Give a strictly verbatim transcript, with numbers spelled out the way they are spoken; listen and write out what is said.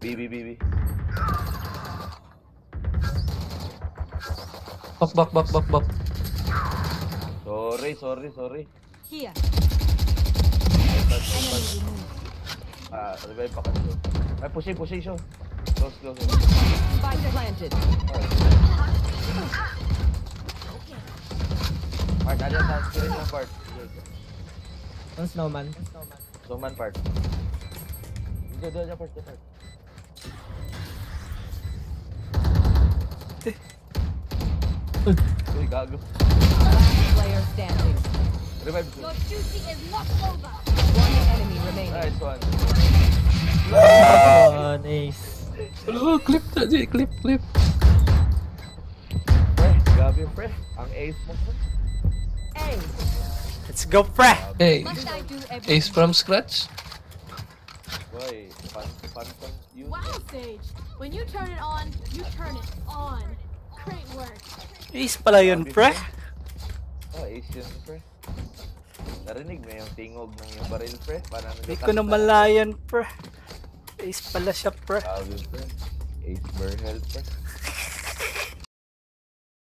B, B, B, B. Back, back, back, back, back. Sorry, sorry, sorry. Here. Ah, revive pa kasi. Ay, pushing, pushing siya. Close, close. Spike planted. Part, ano yung sound screen ng part? Ang snowman. Snowman part. Dito, dito, dito, part, dito, part. Uy, gago. Last player standing. Revive. Your duty is not over. One enemy remaining. Nice one. Oh, nice. Oh, clip na, Jay. Clip, clip. Pre, gabi pre. Ang ace mo pre. Ace. Let's go, pre! Hey, Must I do everything? ace from scratch. Boy, fun, fun, fun. You. Wow, Sage. When you turn it on, you turn it on. Great work. Ace pala yun, pre. Oh, ace yun pre. Narinig mo yung tingog ng yung baril pre. Hindi ko na malayan, pre. Ace pala siya, pre. Gabi pre. Ace barrel pre.